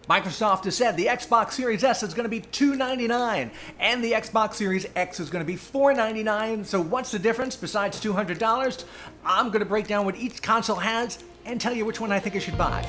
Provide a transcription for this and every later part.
Microsoft has said the Xbox Series S is going to be $299 and the Xbox Series X is going to be $499. So what's the difference besides $200? I'm going to break down what each console has and tell you which one I think I should buy.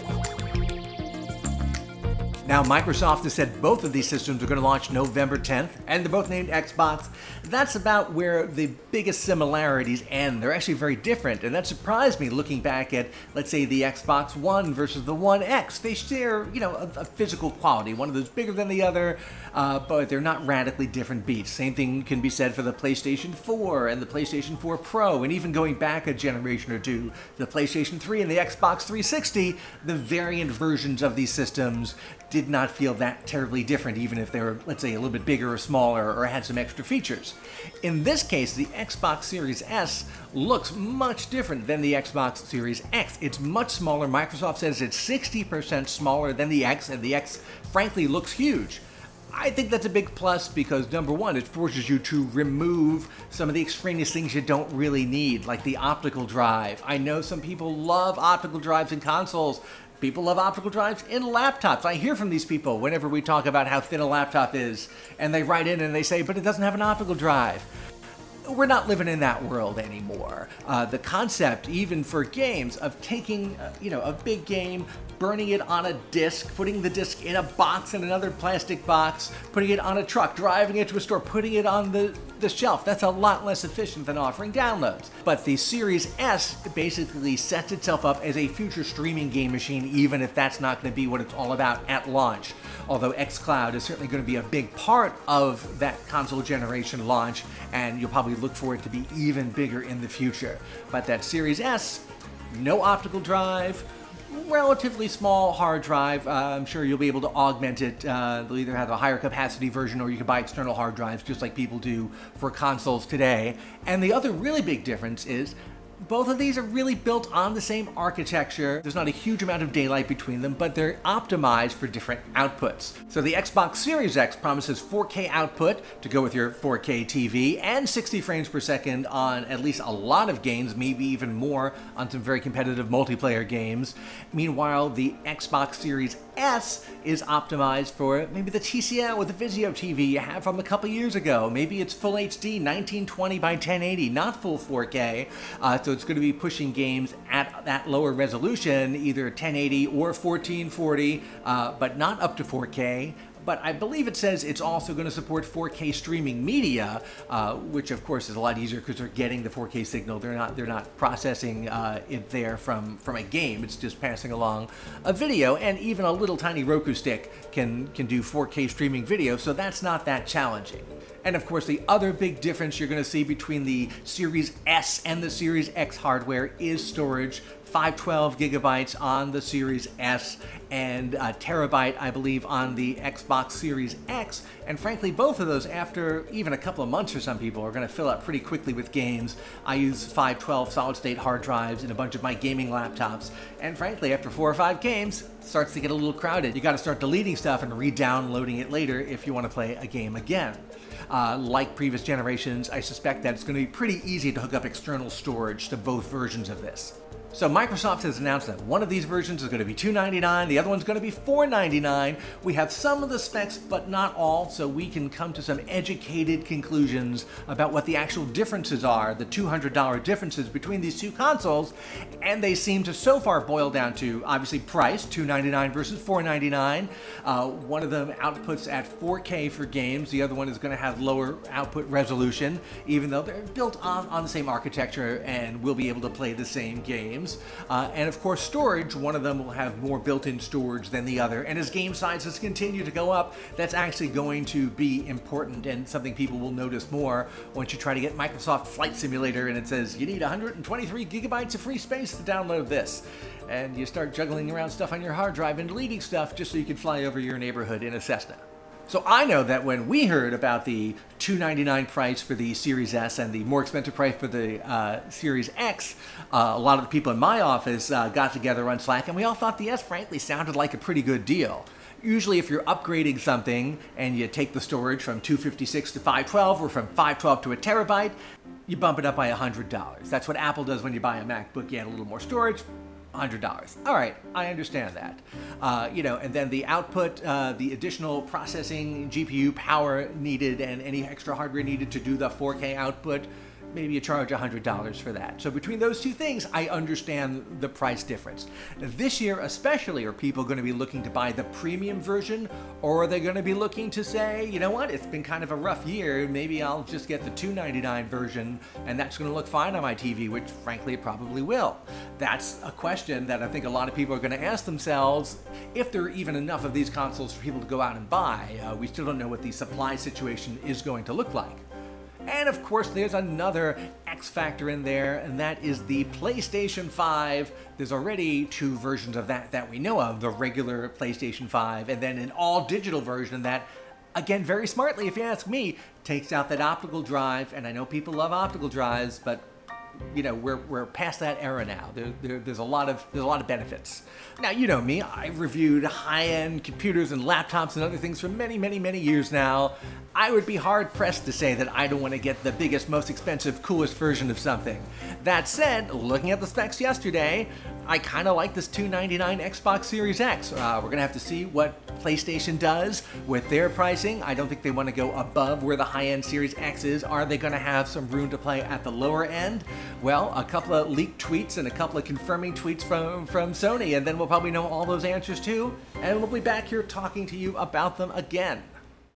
Now, Microsoft has said both of these systems are going to launch November 10th, and they're both named Xbox. That's about where the biggest similarities end. They're actually very different, and that surprised me looking back at, let's say, the Xbox One versus the One X. They share, a physical quality. One of them's bigger than the other, but they're not radically different beasts. Same thing can be said for the PlayStation 4 and the PlayStation 4 Pro, and even going back a generation or two, the PlayStation 3 and the Xbox 360, the variant versions of these systems did not feel that terribly different, even if they were, let's say, a little bit bigger or smaller or had some extra features. In this case, the Xbox Series S looks much different than the Xbox Series X. It's much smaller. Microsoft says it's 60% smaller than the X, and the X, frankly, looks huge. I think that's a big plus because, number one, it forces you to remove some of the extraneous things you don't really need, like the optical drive. I know some people love optical drives in consoles. People love optical drives in laptops. I hear from these people whenever we talk about how thin a laptop is, and they write in and they say, but it doesn't have an optical drive. We're not living in that world anymore. The concept, even for games, of taking, a big game, burning it on a disc, putting the disc in a box, in another plastic box, putting it on a truck, driving it to a store, putting it on the shelf, that's a lot less efficient than offering downloads. But the Series S basically sets itself up as a future streaming game machine, even if that's not going to be what it's all about at launch. Although xCloud is certainly going to be a big part of that console generation launch, and you'll probably look for it to be even bigger in the future. But that Series S, no optical drive, relatively small hard drive. I'm sure you'll be able to augment it. They'll either have a higher capacity version or you can buy external hard drives just like people do for consoles today. And the other really big difference is both of these are really built on the same architecture. There's not a huge amount of daylight between them, but they're optimized for different outputs. So the Xbox Series X promises 4K output to go with your 4K TV and 60 frames per second on at least a lot of games, maybe even more on some very competitive multiplayer games. Meanwhile, the Xbox Series S is optimized for maybe the TCL or the Vizio TV you had from a couple years ago. Maybe it's full HD, 1920 by 1080, not full 4K. So it's going to be pushing games at that lower resolution, either 1080 or 1440, but not up to 4K. But I believe it says it's also going to support 4K streaming media, which of course is a lot easier because they're getting the 4K signal. They're not processing it there from a game. It's just passing along a video, and even a little tiny Roku stick can do 4K streaming video, so that's not that challenging. And of course, the other big difference you're going to see between the Series S and the Series X hardware is storage. 512 gigabytes on the Series S and a terabyte, I believe, on the Xbox Series X. And frankly, both of those, after even a couple of months for some people, are going to fill up pretty quickly with games. I use 512 solid-state hard drives in a bunch of my gaming laptops. And frankly, after 4 or 5 games, it starts to get a little crowded. You got to start deleting stuff and re-downloading it later if you want to play a game again. Like previous generations, I suspect that it's going to be pretty easy to hook up external storage to both versions of this. So Microsoft has announced that one of these versions is going to be $299, the other one's going to be $499. We have some of the specs, but not all, so we can come to some educated conclusions about what the actual differences are, the $200 differences between these two consoles, and they seem to so far boil down to, obviously, price, $299 versus $499. One of them outputs at 4K for games, the other one is going to have lower output resolution, even though they're built on the same architecture and will be able to play the same games. And of course storage, one of them will have more built-in storage than the other, and as game sizes continue to go up, that's actually going to be important and something people will notice more once you try to get Microsoft Flight Simulator and it says you need 123 gigabytes of free space to download this, and you start juggling around stuff on your hard drive and deleting stuff just so you can fly over your neighborhood in a Cessna. So I know that when we heard about the $299 price for the Series S and the more expensive price for the Series X, a lot of the people in my office got together on Slack, and we all thought the S, frankly, sounded like a pretty good deal. Usually if you're upgrading something and you take the storage from 256 to 512 or from 512 to a terabyte, you bump it up by $100. That's what Apple does when you buy a MacBook. You add a little more storage, $100. All right, I understand that. And then the output, the additional processing GPU power needed and any extra hardware needed to do the 4K output, maybe you charge $100 for that. So between those two things, I understand the price difference. This year especially, are people going to be looking to buy the premium version, or are they going to be looking to say, you know what, it's been kind of a rough year, maybe I'll just get the $299 version and that's going to look fine on my TV, which frankly it probably will. That's a question that I think a lot of people are going to ask themselves if there are even enough of these consoles for people to go out and buy. We still don't know what the supply situation is going to look like. And of course, there's another X factor in there, and that is the PlayStation 5. There's already two versions of that we know of, the regular PlayStation 5, and then an all-digital version that, again, very smartly, if you ask me, takes out that optical drive. And I know people love optical drives, but we're past that era now. There's a lot of benefits. Now, you know me, I've reviewed high-end computers and laptops and other things for many, many, many years now. I would be hard-pressed to say that I don't want to get the biggest, most expensive, coolest version of something. That said, looking at the specs yesterday, I kind of like this $299 Xbox Series X. We're going to have to see what PlayStation does with their pricing. I don't think they want to go above where the high-end Series X is. Are they going to have some room to play at the lower end? Well, a couple of leaked tweets and a couple of confirming tweets from Sony, and then we'll probably know all those answers too, and we'll be back here talking to you about them again.